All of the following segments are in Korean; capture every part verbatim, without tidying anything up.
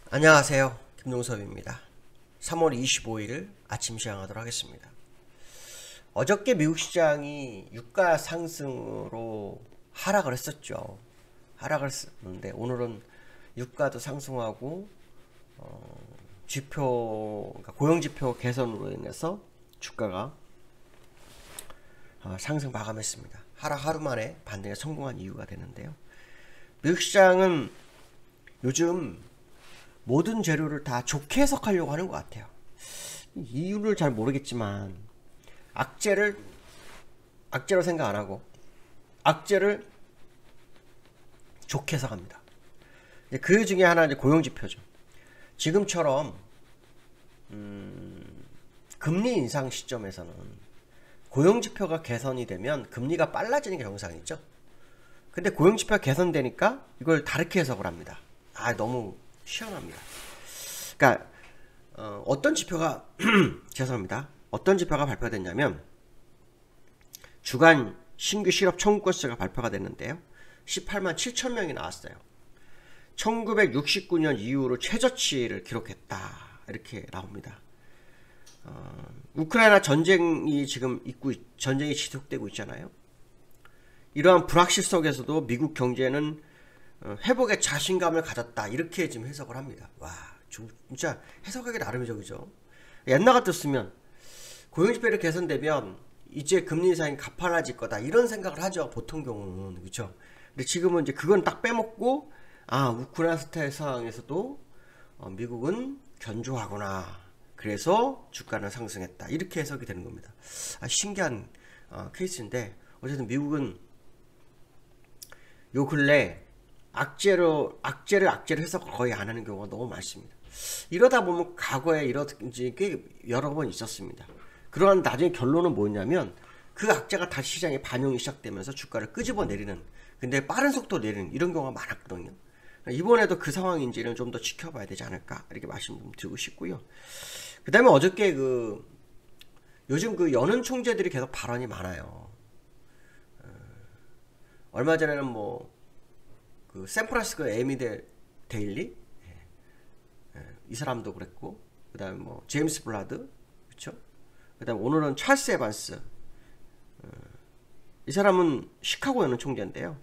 안녕하세요. 김동섭입니다. 삼월 이십오일 아침 시작하도록 하겠습니다. 어저께 미국 시장이 유가 상승으로 하락을 했었죠. 하락을 했는데 오늘은 유가도 상승하고 어, 지표, 그러니까 고용지표 개선으로 인해서 주가가 어, 상승 마감했습니다. 하락 하루 만에 반등에 성공한 이유가 되는데요. 미국 시장은 요즘 모든 재료를 다 좋게 해석하려고 하는 것 같아요. 이유를 잘 모르겠지만 악재를 악재로 생각 안 하고 악재를 좋게 해석합니다. 그 중에 하나 이제 고용지표죠. 지금처럼 음, 금리 인상 시점에서는 고용지표가 개선이 되면 금리가 빨라지는 게 정상이죠. 근데 고용지표가 개선되니까 이걸 다르게 해석을 합니다. 아, 너무 시원합니다. 그러니까 어, 어떤 지표가 죄송합니다. 어떤 지표가 발표됐냐면 주간 신규 실업 청구 건수가 발표가 됐는데요. 십팔만 칠천 명이 나왔어요. 천구백육십구년 이후로 최저치를 기록했다. 이렇게 나옵니다. 어, 우크라이나 전쟁이 지금 있고 전쟁이 지속되고 있잖아요. 이러한 불확실 속에서도 미국 경제는 회복에 자신감을 가졌다. 이렇게 지금 해석을 합니다. 와, 진짜 해석하기 나름이죠, 그죠? 옛날 같았으면 고용지표를 개선되면 이제 금리 인상이 가팔라질 거다. 이런 생각을 하죠, 보통 경우는. 그렇죠? 근데 지금은 이제 그건 딱 빼먹고 아, 우크라이나 스타일 상황에서도 어, 미국은 견조하구나. 그래서 주가는 상승했다. 이렇게 해석이 되는 겁니다. 아, 신기한 어, 케이스인데 어쨌든 미국은 요 근래 악재로, 악재를 악재로 해석 거의 안 하는 경우가 너무 많습니다. 이러다 보면 과거에 이렇게 꽤 여러 번 있었습니다. 그러한 나중에 결론은 뭐냐면 그 악재가 다시 시장에 반영이 시작되면서 주가를 끄집어 내리는, 근데 빠른 속도로 내리는 이런 경우가 많았거든요. 이번에도 그 상황인지는 좀 더 지켜봐야 되지 않을까 이렇게 말씀 좀 드리고 싶고요. 그 다음에 어저께 그 요즘 그 여는 총재들이 계속 발언이 많아요. 어, 얼마 전에는 뭐 그 샌프란시스코 에미 데일리 예, 예, 이 사람도 그랬고, 그 다음에 뭐 제임스 블라드, 그쵸? 그 다음에 오늘은 찰스 에반스, 어, 이 사람은 시카고 연은 총재인데요.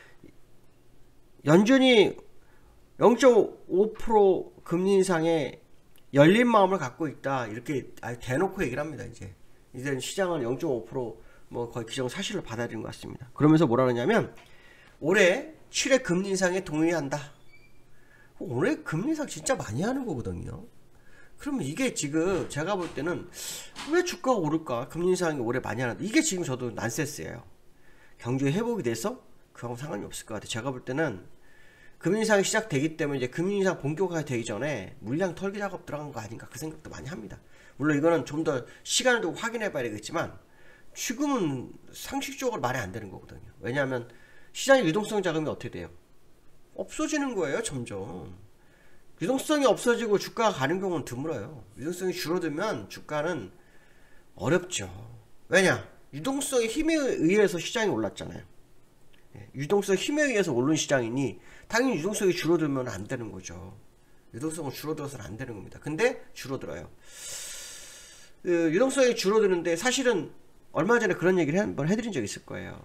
연준이 영 점 오 퍼센트 금리 인상에 열린 마음을 갖고 있다. 이렇게 아예 대놓고 얘기를 합니다. 이제 이제 시장은 영 점 오 퍼센트 뭐 거의 기정사실로 받아들인 것 같습니다. 그러면서 뭐라 그러냐면 올해 칠회 금리 인상에 동의한다. 올해 금리 인상 진짜 많이 하는 거거든요. 그러면 이게 지금 제가 볼 때는 왜 주가가 오를까? 금리 인상이 올해 많이 하는데 이게 지금 저도 난센스예요. 경제 회복이 돼서 그하고 상관이 없을 것 같아요. 제가 볼 때는 금리 인상이 시작되기 때문에 이제 금리 인상 본격화가 되기 전에 물량 털기 작업 들어간 거 아닌가 그 생각도 많이 합니다. 물론 이거는 좀 더 시간을 두고 확인해 봐야 되겠지만 지금은 상식적으로 말이 안 되는 거거든요. 왜냐하면 시장의 유동성 자금이 어떻게 돼요? 없어지는 거예요, 점점. 유동성이 없어지고 주가가 가는 경우는 드물어요. 유동성이 줄어들면 주가는 어렵죠. 왜냐? 유동성의 힘에 의해서 시장이 올랐잖아요. 유동성 힘에 의해서 오른 시장이니 당연히 유동성이 줄어들면 안 되는 거죠. 유동성은 줄어들어서는 안 되는 겁니다. 근데 줄어들어요. 그 유동성이 줄어드는데 사실은 얼마 전에 그런 얘기를 한번 해드린 적이 있을 거예요.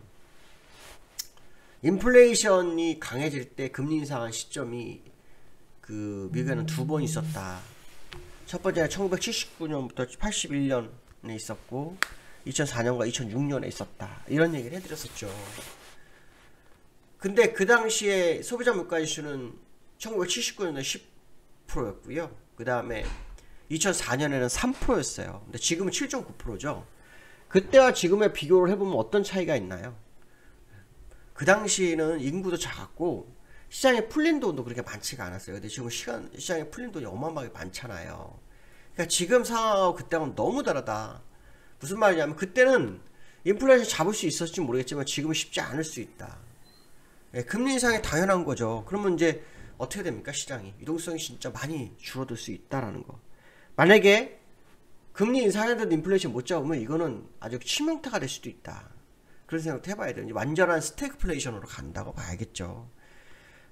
인플레이션이 강해질 때 금리 인상한 시점이 그 미국에는 두 번 있었다. 첫 번째는 천구백칠십구년부터 팔십일년에 있었고 이천사년과 이천육년에 있었다. 이런 얘기를 해드렸었죠. 근데 그 당시에 소비자 물가지수는 천구백칠십구년에 십 퍼센트였고요. 그 다음에 이천사년에는 삼 퍼센트였어요. 근데 지금은 칠 점 구 퍼센트죠. 그때와 지금의 비교를 해보면 어떤 차이가 있나요? 그 당시에는 인구도 작았고 시장에 풀린 돈도 그렇게 많지가 않았어요. 근데 지금 시간, 시장에 풀린 돈이 어마어마하게 많잖아요. 그러니까 지금 상황하고 그때하고는 너무 다르다. 무슨 말이냐면 그때는 인플레이션 잡을 수 있었을지 모르겠지만 지금은 쉽지 않을 수 있다. 예, 금리 인상이 당연한 거죠. 그러면 이제 어떻게 됩니까? 시장이 유동성이 진짜 많이 줄어들 수 있다라는 거. 만약에 금리 인상에도 인플레이션 못 잡으면 이거는 아주 치명타가 될 수도 있다. 그런 생각도 해봐야 돼요. 완전한 스태그플레이션으로 간다고 봐야겠죠.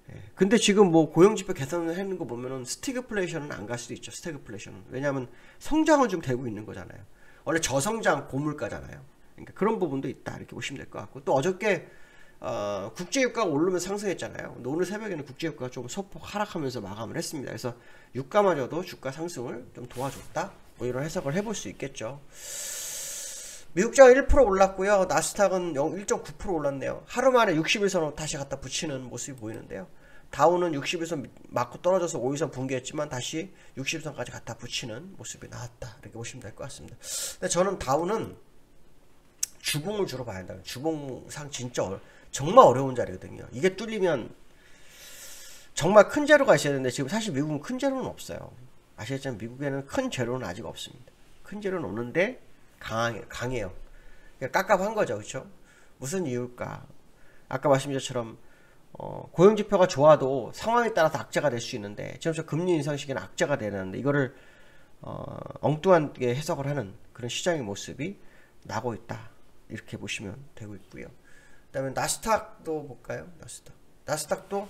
예. 근데 지금 뭐 고용지표 개선을 하는 거 보면은 스태그플레이션은 안 갈 수도 있죠. 스태그플레이션은. 왜냐하면 성장은 좀 되고 있는 거잖아요. 원래 저성장 고물가잖아요. 그러니까 그런 부분도 있다 이렇게 보시면 될 것 같고, 또 어저께 어, 국제유가가 오르면서 상승했잖아요. 근데 오늘 새벽에는 국제유가가 좀 소폭 하락하면서 마감을 했습니다. 그래서 유가마저도 주가 상승을 좀 도와줬다, 뭐 이런 해석을 해볼 수 있겠죠. 미국장은 일 퍼센트 올랐고요. 나스닥은 일 점 구 퍼센트 올랐네요. 하루 만에 육십 일선으로 다시 갖다 붙이는 모습이 보이는데요. 다우는 육십 일선 맞고 떨어져서 오 일선 붕괴했지만 다시 육십 일선까지 갖다 붙이는 모습이 나왔다, 이렇게 보시면 될 것 같습니다. 근데 저는 다우는 주봉을 주로 봐야 한다. 주봉상 진짜 어려, 정말 어려운 자리거든요. 이게 뚫리면 정말 큰 재료가 있어야 되는데 지금 사실 미국은 큰 재료는 없어요. 아시겠지만 미국에는 큰 재료는 아직 없습니다. 큰 재료는 없는데 강해, 강해요. 그러니까 깝깝한 거죠. 그렇죠? 무슨 이유일까? 아까 말씀드린 것처럼 어, 고용지표가 좋아도 상황에 따라서 악재가 될 수 있는데, 지금 저 금리 인상 시기는 악재가 되는데 이거를 어, 엉뚱하게 해석을 하는 그런 시장의 모습이 나고 있다, 이렇게 보시면 되고 있고요. 그 다음에 나스닥도 볼까요? 나스닥. 나스닥도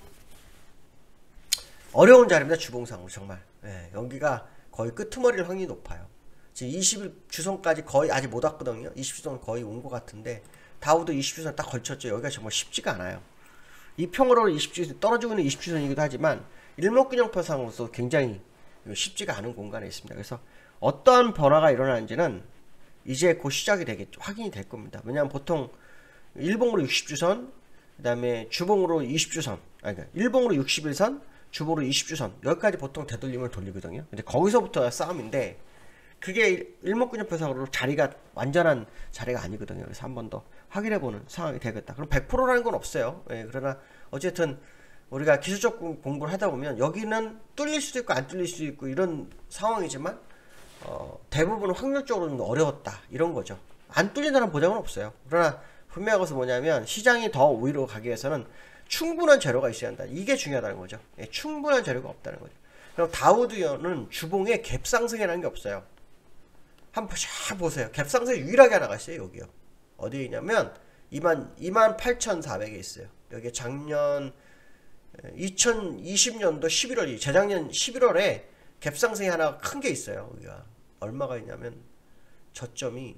어려운 자리입니다. 주봉상으로 정말. 예, 여기가 거의 끄트머리일 확률이 높아요. 지금 이십 일 주선까지 거의 아직 못 왔거든요. 이십 주선 거의 온 것 같은데, 다우도 이십 주선 딱 걸쳤죠. 여기가 정말 쉽지가 않아요. 이 평으로 이십 주선 떨어지고 있는 이십 주선이기도 하지만 일목균형표상으로서 굉장히 쉽지가 않은 공간에 있습니다. 그래서 어떠한 변화가 일어나는지는 이제 곧 시작이 되겠죠. 확인이 될 겁니다. 왜냐하면 보통 일봉으로 육십 주선, 그 다음에 주봉으로 이십 주선, 아니 그러니까 일봉으로 육십 일선, 주봉으로 이십 주선, 여기까지 보통 되돌림을 돌리거든요. 근데 거기서부터 싸움인데, 그게 일목균형표상으로 자리가 완전한 자리가 아니거든요. 그래서 한 번 더 확인해보는 상황이 되겠다. 그럼 백 퍼센트라는 건 없어요. 예, 그러나 어쨌든 우리가 기술적 공부를 하다 보면 여기는 뚫릴 수도 있고 안 뚫릴 수도 있고 이런 상황이지만 어, 대부분 확률적으로 좀 어려웠다, 이런 거죠. 안 뚫린다는 보장은 없어요. 그러나 분명한 것은 뭐냐면 시장이 더 위로 가기 위해서는 충분한 재료가 있어야 한다. 이게 중요하다는 거죠. 예, 충분한 재료가 없다는 거죠. 그럼 다우드는 주봉에 갭 상승이라는 게 없어요. 한번 쫙 보세요. 갭 상승이 유일하게 하나가 있어요. 여기요. 어디에 있냐면 이만 팔천사백에 있어요. 여기 작년 이천이십 년도 십일월이 재작년 십일월에 갭 상승이 하나 큰 게 있어요. 여기가 얼마가 있냐면 저점이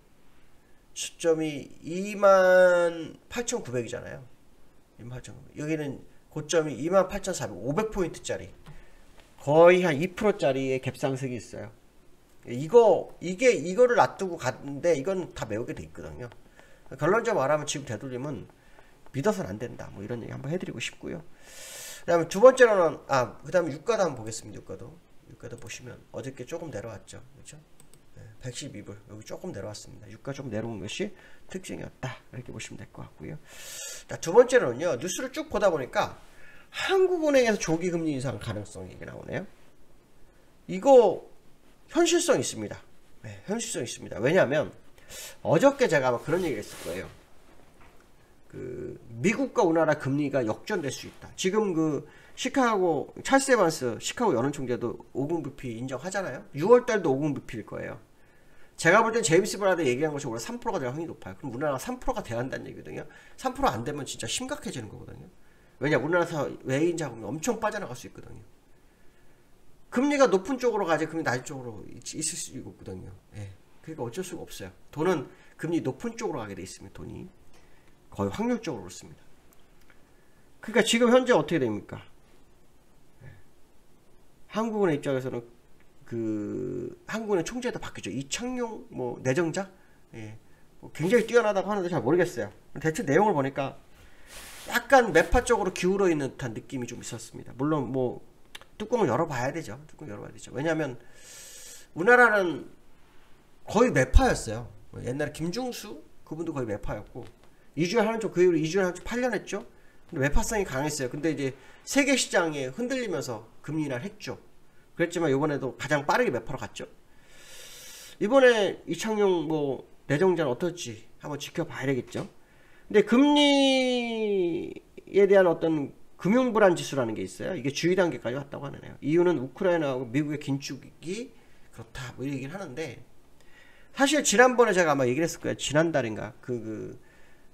저점이 이만 팔천구백이잖아요. 이만 팔천구백. 여기는 고점이 이만 팔천사백, 오백 포인트짜리 거의 한 이 퍼센트짜리의 갭 상승이 있어요. 이거 이게 이거를 놔두고 갔는데 이건 다 메우게 돼 있거든요. 결론적으로 말하면 지금 되돌림은 믿어서는 안 된다, 뭐 이런 얘기 한번 해드리고 싶고요. 그다음에 두 번째로는 아 그다음에 유가도 한번 보겠습니다. 유가도 유가도 보시면 어저께 조금 내려왔죠, 그렇죠? 네, 백십이 불 여기 조금 내려왔습니다. 유가 좀 내려온 것이 특징이었다, 이렇게 보시면 될 것 같고요. 자, 두 번째로는요, 뉴스를 쭉 보다 보니까 한국은행에서 조기 금리 인상 가능성이 나오네요. 이거 현실성 있습니다. 네, 현실성 있습니다. 왜냐하면 어저께 제가 아마 그런 얘기를 했을 거예요. 그 미국과 우리나라 금리가 역전될 수 있다. 지금 그 시카고 찰스 에반스 시카고 연은총재도 오십 비피 인정하잖아요. 유월 달도 오십 비피일 거예요. 제가 볼 땐 제임스 브라드 얘기한 것이 올해 삼 퍼센트가 될 확률이 높아요. 그럼 우리나라가 삼 퍼센트가 돼야 한다는 얘기거든요. 삼 퍼센트 안 되면 진짜 심각해지는 거거든요. 왜냐, 우리나라에서 외인 자금이 엄청 빠져나갈 수 있거든요. 금리가 높은 쪽으로 가지 금리 낮은 쪽으로 있을 수 있거든요. 예. 그러니까 어쩔 수가 없어요. 돈은 금리 높은 쪽으로 가게 돼 있습니다. 돈이 거의 확률적으로 그렇습니다. 그러니까 지금 현재 어떻게 됩니까? 예. 한국은행 입장에서는 그 한국은행 총재도 바뀌죠. 이창용 뭐 내정자, 예. 뭐 굉장히 뛰어나다고 하는데 잘 모르겠어요. 대체 내용을 보니까 약간 매파 쪽으로 기울어 있는 듯한 느낌이 좀 있었습니다. 물론 뭐 뚜껑을 열어봐야 되죠. 뚜껑 열어봐야 되죠. 왜냐하면 우리나라는 거의 매파였어요. 옛날에 김중수 그분도 거의 매파였고, 이주열 하는 쪽 그 이후로 이주열 하는 쪽 팔 년 했죠. 근데 매파성이 강했어요. 근데 이제 세계 시장에 흔들리면서 금리 인하를 했죠. 그랬지만 이번에도 가장 빠르게 매파로 갔죠. 이번에 이창용 뭐 내정자는 어떨지 한번 지켜봐야 되겠죠. 근데 금리에 대한 어떤 금융불안 지수라는 게 있어요. 이게 주의 단계까지 왔다고 하네요. 이유는 우크라이나하고 미국의 긴축이 그렇다, 뭐 얘기를 하는데, 사실 지난번에 제가 아마 얘기를 했을 거예요. 지난달인가 그, 그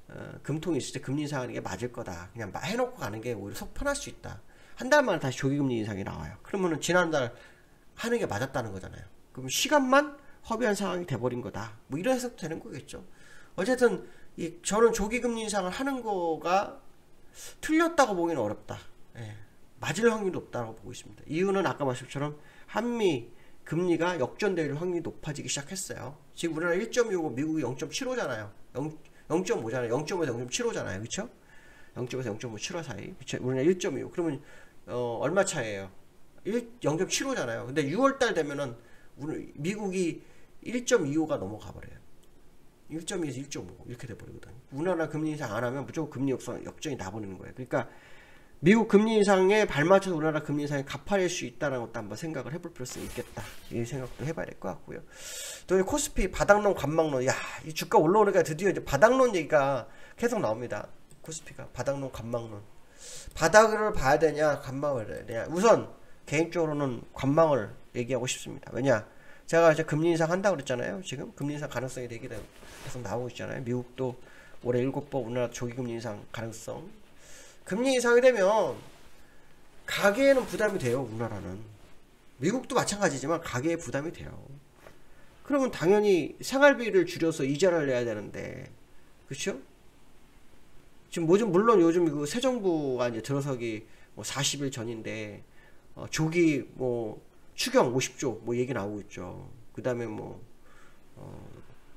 어, 금통이 있을 때 금리 인상하는 게 맞을 거다. 그냥 해놓고 가는 게 오히려 속 편할 수 있다. 한 달 만에 다시 조기금리 인상이 나와요. 그러면은 지난달 하는 게 맞았다는 거잖아요. 그럼 시간만 허비한 상황이 돼버린 거다. 뭐 이런 해석도 되는 거겠죠. 어쨌든 이 저는 조기금리 인상을 하는 거가 틀렸다고 보기는 어렵다. 예. 맞을 확률이 높다고 보고 있습니다. 이유는 아까 말씀처럼 한미 금리가 역전될 확률이 높아지기 시작했어요. 지금 우리나라 일 점 육오, 미국이 영 점 칠오잖아요. 영 점 오잖아요. 영 점 오에서 영 점 칠오잖아요. 그쵸? 영 점에서 영 점 오, 칠오 사이. 그쵸? 우리나라 일 점 이오. 그러면 어, 얼마 차이에요? 영 점 칠오잖아요. 근데 유월달 되면은 우리 미국이 일 점 이오가 넘어가 버려요. 일 점 이에서 일 점 오 이렇게 돼버리거든요. 우리나라 금리 인상 안 하면 무조건 금리 역전, 역전이 나버리는 거예요. 그러니까 미국 금리 인상에 발맞춰서 우리나라 금리 인상이 가파릴 수 있다는 것도 한번 생각을 해볼 필요성이 있겠다. 이 생각도 해봐야 될 것 같고요. 또 코스피 바닥론, 관망론. 야, 이 주가 올라오니까 드디어 이제 바닥론 얘기가 계속 나옵니다. 코스피가 바닥론, 관망론. 바닥을 봐야 되냐, 관망을 해야 되냐. 우선 개인적으로는 관망을 얘기하고 싶습니다. 왜냐? 제가 이제 금리 인상 한다고 그랬잖아요. 지금 금리 인상 가능성이 되게 계속 나오고 있잖아요. 미국도 올해 일곱 번 우리나라 조기금리 인상 가능성. 금리 인상이 되면 가계에는 부담이 돼요. 우리나라는. 미국도 마찬가지지만 가계에 부담이 돼요. 그러면 당연히 생활비를 줄여서 이자를 내야 되는데, 그렇죠? 지금 뭐 좀 물론 요즘 그 새 정부가 이제 들어서기 뭐 사십 일 전인데 어, 조기 뭐 추경 오십 조 뭐 얘기 나오고 있죠. 그 다음에 뭐 어,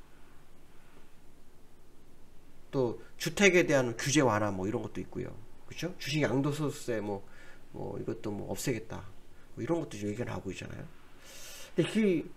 또 주택에 대한 규제 완화 뭐 이런 것도 있고요. 그렇죠? 주식 양도소득세 뭐, 뭐 이것도 뭐 없애겠다. 뭐 이런 것도 얘기가 나오고 있잖아요. 근데 그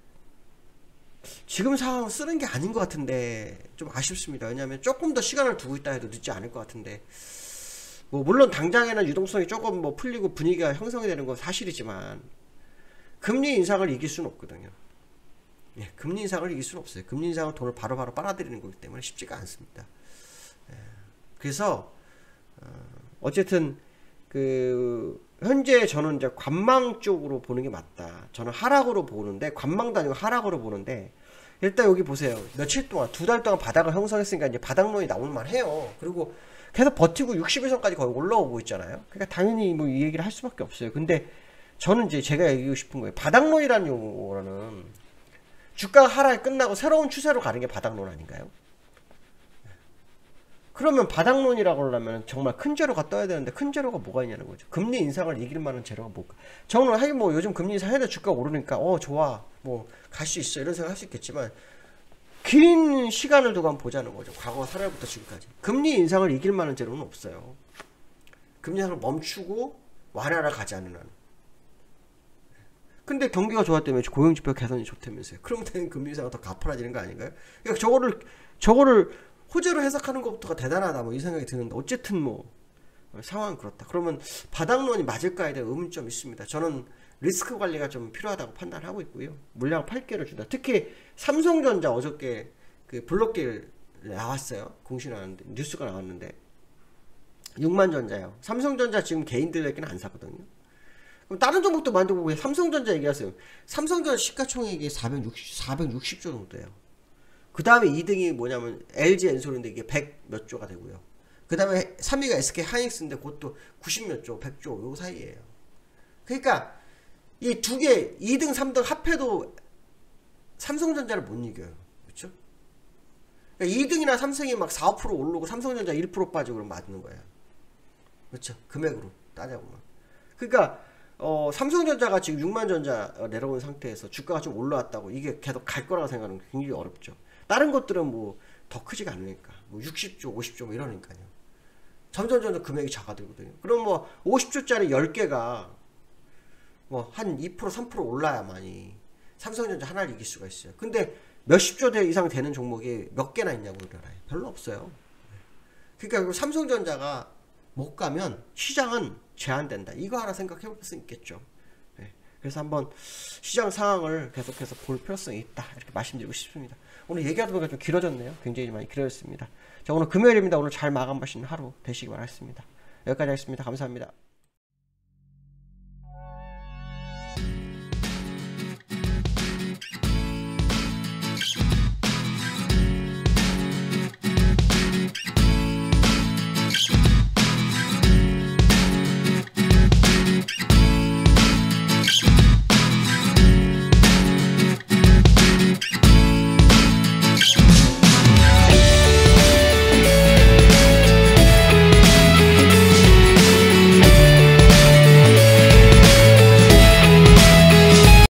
지금 상황 쓰는 게 아닌 것 같은데 좀 아쉽습니다. 왜냐하면 조금 더 시간을 두고 있다 해도 늦지 않을 것 같은데 뭐 물론 당장에는 유동성이 조금 뭐 풀리고 분위기가 형성이 되는 건 사실이지만 금리 인상을 이길 수는 없거든요. 예, 금리 인상을 이길 수는 없어요. 금리 인상은 돈을 바로바로 빨아들이는 거기 때문에 쉽지가 않습니다. 예, 그래서 어, 어쨌든 그 현재 저는 이제 관망 쪽으로 보는 게 맞다. 저는 하락으로 보는데 관망도 아니고 하락으로 보는데 일단 여기 보세요. 며칠 동안 두 달 동안 바닥을 형성했으니까 이제 바닥론이 나올만 해요. 그리고 계속 버티고 육십 일선까지 거의 올라오고 있잖아요. 그러니까 당연히 뭐 이 얘기를 할 수밖에 없어요. 근데 저는 이제 제가 얘기하고 싶은 거예요. 바닥론이라는 용어는 주가 하락이 끝나고 새로운 추세로 가는 게 바닥론 아닌가요? 그러면 바닥론이라고 하려면 정말 큰 재료가 떠야 되는데 큰 재료가 뭐가 있냐는 거죠. 금리 인상을 이길 만한 재료가 뭘까? 저는 하긴 뭐 요즘 금리 인상 해도 주가 오르니까 어 좋아 뭐 갈 수 있어 이런 생각 할 수 있겠지만 긴 시간을 두고 한번 보자는 거죠. 과거 삼 월부터 지금까지 금리 인상을 이길 만한 재료는 없어요. 금리 인상을 멈추고 완화를 가지 않는 한. 근데 경기가 좋았다며 고용지표 개선이 좋다면서요. 그럼 되는 금리 인상은 더 가파라지는 거 아닌가요? 그러니까 저거를 저거를 호재로 해석하는 것부터가 대단하다 뭐 이 생각이 드는데 어쨌든 뭐 상황은 그렇다. 그러면 바닥론이 맞을까에 대한 의문점이 있습니다. 저는 리스크 관리가 좀 필요하다고 판단하고 있고요. 물량 팔 개를 준다. 특히 삼성전자 어저께 그 블록딜 나왔어요. 공시나왔는데 뉴스가 나왔는데 육만 전자요. 삼성전자 지금 개인들에게는 안 사거든요. 그럼 다른 종목도 만들고 왜 삼성전자 얘기하세요? 삼성전자 시가총액이 사백육십, 사백육십 조 정도 돼요. 그 다음에 이 등이 뭐냐면 엘지 엔솔인데 이게 백 몇 조가 되고요. 그 다음에 삼 위가 에스케이 하이닉스인데 그것도 구십 몇 조, 백 조 요 사이에요. 그러니까 이 두 개, 이 등, 삼 등 합해도 삼성전자를 못 이겨요. 그렇죠? 그러니까 이 등이나 삼성이 막 사, 오 퍼센트 오르고 삼성전자 일 퍼센트 빠지고 그러면 맞는 거예요. 그렇죠? 금액으로 따져보면. 그러니까 어, 삼성전자가 지금 육만 전자 내려온 상태에서 주가가 좀 올라왔다고 이게 계속 갈 거라고 생각하는 게 굉장히 어렵죠. 다른 것들은 뭐 더 크지가 않으니까 뭐 육십 조, 오십 조 뭐 이러니까요. 점점 점점 금액이 작아들거든요. 그럼 뭐 오십 조짜리 열 개가 뭐 한 이 퍼센트, 삼 퍼센트 올라야만이 삼성전자 하나를 이길 수가 있어요. 근데 몇십 조 이상 되는 종목이 몇 개나 있냐고 그러나요? 별로 없어요. 그러니까 삼성전자가 못 가면 시장은 제한된다. 이거 하나 생각해 볼 수 있겠죠. 네. 그래서 한번 시장 상황을 계속해서 볼 필요성이 있다. 이렇게 말씀드리고 싶습니다. 오늘 얘기하다 보니까 좀 길어졌네요. 굉장히 많이 길어졌습니다. 자, 오늘 금요일입니다. 오늘 잘 마감하시는 하루 되시기 바라겠습니다. 여기까지 하겠습니다. 감사합니다.